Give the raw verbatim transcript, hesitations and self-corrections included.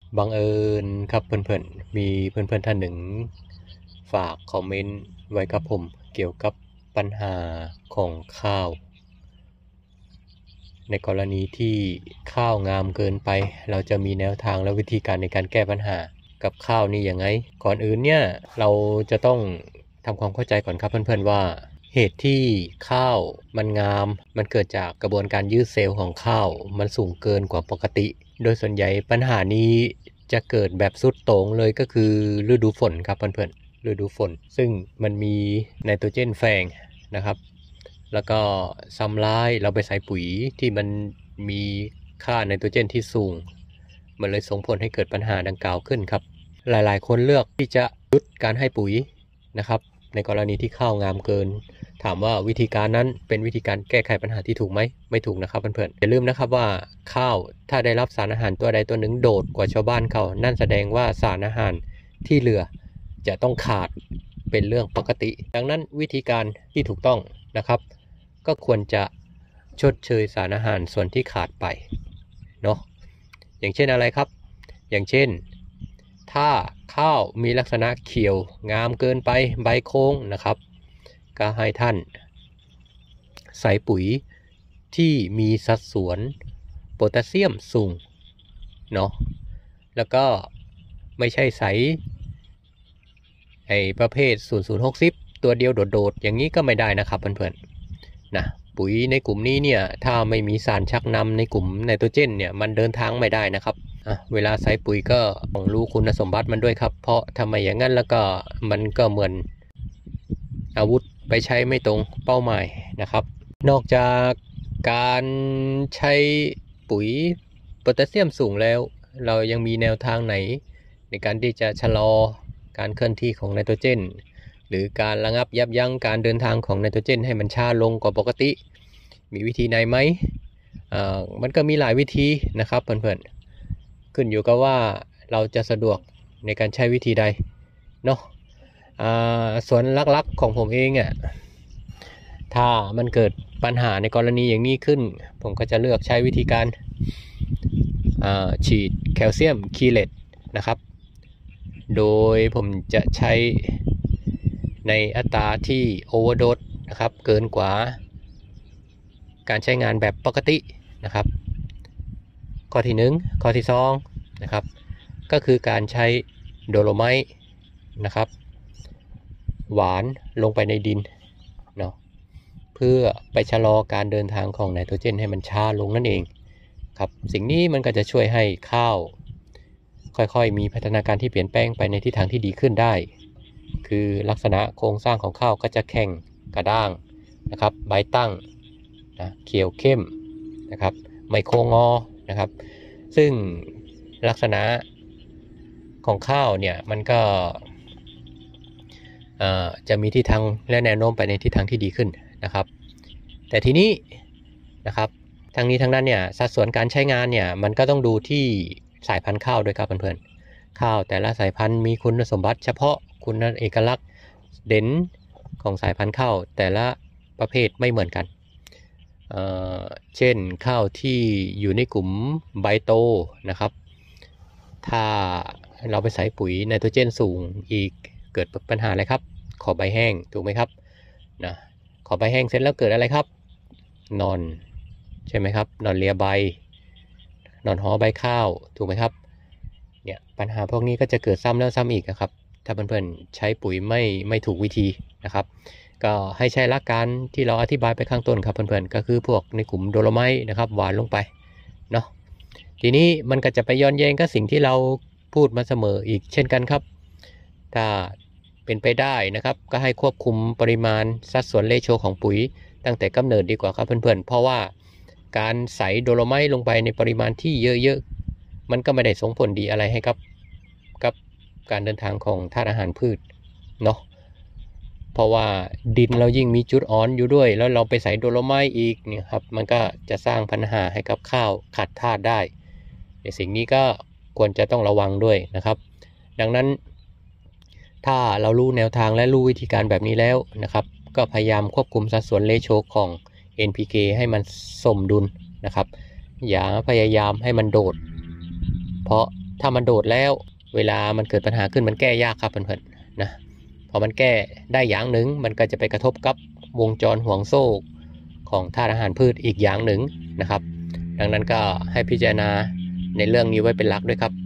บังเอิญครับเพื่อนๆมีเพื่อนๆท่านหนึ่งฝากคอมเมนต์ไว้กับผมเกี่ยวกับปัญหาของข้าวในกรณีที่ข้าวงามเกินไปเราจะมีแนวทางและวิธีการในการแก้ปัญหากับข้าวนี่ยังไงก่อนอื่นเนี่ยเราจะต้องทำความเข้าใจก่อนครับเพื่อนๆว่าเหตุที่ข้าวมันงามมันเกิดจากกระบวนการยืดเซลล์ของข้าวมันสูงเกินกว่าปกติโดยส่วนใหญ่ปัญหานี้จะเกิดแบบสุดโต่งเลยก็คือฤดูฝนครับเพื่อนๆฤดูฝนซึ่งมันมีไนโตรเจนแฝงนะครับแล้วก็ซ้ำร้ายเราไปใส่ปุ๋ยที่มันมีค่าไนโตรเจนที่สูงมันเลยส่งผลให้เกิดปัญหาดังกล่าวขึ้นครับหลายๆคนเลือกที่จะหยุดการให้ปุ๋ยนะครับในกรณีที่ข้าวงามเกินถามว่าวิธีการนั้นเป็นวิธีการแก้ไขปัญหาที่ถูกไหมไม่ถูกนะครับเพื่อนๆอย่าลืมนะครับว่าข้าวถ้าได้รับสารอาหารตัวใดตัวหนึ่งโดดกว่าชาวบ้านเขานั่นแสดงว่าสารอาหารที่เหลือจะต้องขาดเป็นเรื่องปกติดังนั้นวิธีการที่ถูกต้องนะครับก็ควรจะชดเชยสารอาหารส่วนที่ขาดไปเนาะอย่างเช่นอะไรครับอย่างเช่นถ้าข้าวมีลักษณะเขียวงามเกินไปใบโค้งนะครับก็ให้ท่านใส่ปุ๋ยที่มีสัดส่วนโพแทสเซียมสูงเนาะแล้วก็ไม่ใช่ใส่ไอ้ประเภทศูนย์ ศูนย์ หก ศูนย์ตัวเดียวโดดๆอย่างนี้ก็ไม่ได้นะครับเพื่อนๆนะปุ๋ยในกลุ่มนี้เนี่ยถ้าไม่มีสารชักนำในกลุ่มไนโตรเจนเนี่ยมันเดินทางไม่ได้นะครับเวลาใส่ปุ๋ยก็ต้องรู้คุณสมบัติมันด้วยครับเพราะทำไมอย่างนั้นแล้วก็มันก็เหมือนอาวุธไปใช้ไม่ตรงเป้าหมายนะครับนอกจากการใช้ปุ๋ยโพแทสเซียมสูงแล้วเรายังมีแนวทางไหนในการที่จะชะลอการเคลื่อนที่ของไนโตรเจนหรือการระงับยับยั้งการเดินทางของไนโตรเจนให้มันช้าลงกว่าปกติมีวิธีไหนไหมอ่ามันก็มีหลายวิธีนะครับเพื่อนๆขึ้นอยู่กับว่าเราจะสะดวกในการใช้วิธีใดเนาะอ่าส่วนลักๆของผมเองอ่ะถ้ามันเกิดปัญหาในกรณีอย่างนี้ขึ้นผมก็จะเลือกใช้วิธีการฉีดแคลเซียมคีเลตนะครับโดยผมจะใช้ในอัตราที่โอเวอร์โดสนะครับเกินกว่าการใช้งานแบบปกตินะครับข้อที่หนึ่งข้อที่สองนะครับก็คือการใช้โดโลไมต์นะครับหวานลงไปในดินเนาะเพื่อไปชะลอการเดินทางของไนโตรเจนให้มันช้าลงนั่นเองครับสิ่งนี้มันก็จะช่วยให้ข้าวค่อยๆมีพัฒนาการที่เปลี่ยนแปลงไปในทิศทางที่ดีขึ้นได้คือลักษณะโครงสร้างของข้าวก็จะแข็งกระด้างนะครับใบตั้งนะเขียวเข้มนะครับไม่โค้งงอนะครับซึ่งลักษณะของข้าวเนี่ยมันก็จะมีทิศทางและแนวโน้มไปในทิศทางที่ดีขึ้นนะครับแต่ทีนี้นะครับทั้งนี้ทั้งนั้นเนี่ยสัดส่วนการใช้งานเนี่ยมันก็ต้องดูที่สายพันธุ์ข้าวด้วยครับเพื่อนๆข้าวแต่ละสายพันธุ์มีคุณสมบัติเฉพาะคุณเอกลักษณ์เด่นของสายพันธุ์ข้าวแต่ละประเภทไม่เหมือนกัน เอ่อ เช่นข้าวที่อยู่ในกลุ่มใบโตนะครับถ้าเราไปใส่ปุ๋ยไนโตรเจนสูงอีกเกิดปัญหาอะไรครับขอใบแห้งถูกไหมครับนะขอใบแห้งเสร็จแล้วเกิดอะไรครับนอนใช่ไหมครับนอนเลียใบนอนหอใบข้าวถูกไหมครับเนี่ยปัญหาพวกนี้ก็จะเกิดซ้ำแล้วซ้ำอีกนะครับถ้าเพื่อนๆใช้ปุ๋ยไม่ไม่ถูกวิธีนะครับก็ให้ใช้หลักการที่เราอธิบายไปข้างต้นครับเพื่อนๆก็คือพวกในกลุ่มโดโลไมต์นะครับหวานลงไปเนาะทีนี้มันก็จะไปย้อนแย้งกับสิ่งที่เราพูดมาเสมออีกเช่นกันครับถ้าเป็นไปได้นะครับก็ให้ควบคุมปริมาณสัดส่วนเรโชของปุ๋ยตั้งแต่กำเนิดดีกว่าครับเพื่อนๆเพราะว่าการใส่โดโลไมต์ลงไปในปริมาณที่เยอะๆมันก็ไม่ได้ส่งผลดีอะไรให้กับกับการเดินทางของธาตุอาหารพืชเนาะเพราะว่าดินเรายิ่งมีจุดอ่อนอยู่ด้วยแล้วเราไปใส่โดโลไมต์อีกเนี่ยครับมันก็จะสร้างปัญหาให้กับข้าวขาดธาตุได้ในสิ่งนี้ก็ควรจะต้องระวังด้วยนะครับดังนั้นถ้าเรารู้แนวทางและรู้วิธีการแบบนี้แล้วนะครับก็พยายามควบคุมสัดส่วนเรโชของ เอ็น พี เค ให้มันสมดุลนะครับอย่าพยายามให้มันโดดเพราะถ้ามันโดดแล้วเวลามันเกิดปัญหาขึ้นมันแก้ยากครับเพื่อนๆนะพอมันแก้ได้อย่างหนึ่งมันก็จะไปกระทบกับวงจรห่วงโซ่ของธาตุอาหารพืชอีกอย่างหนึ่งนะครับดังนั้นก็ให้พิจารณาในเรื่องนี้ไว้เป็นหลักด้วยครับ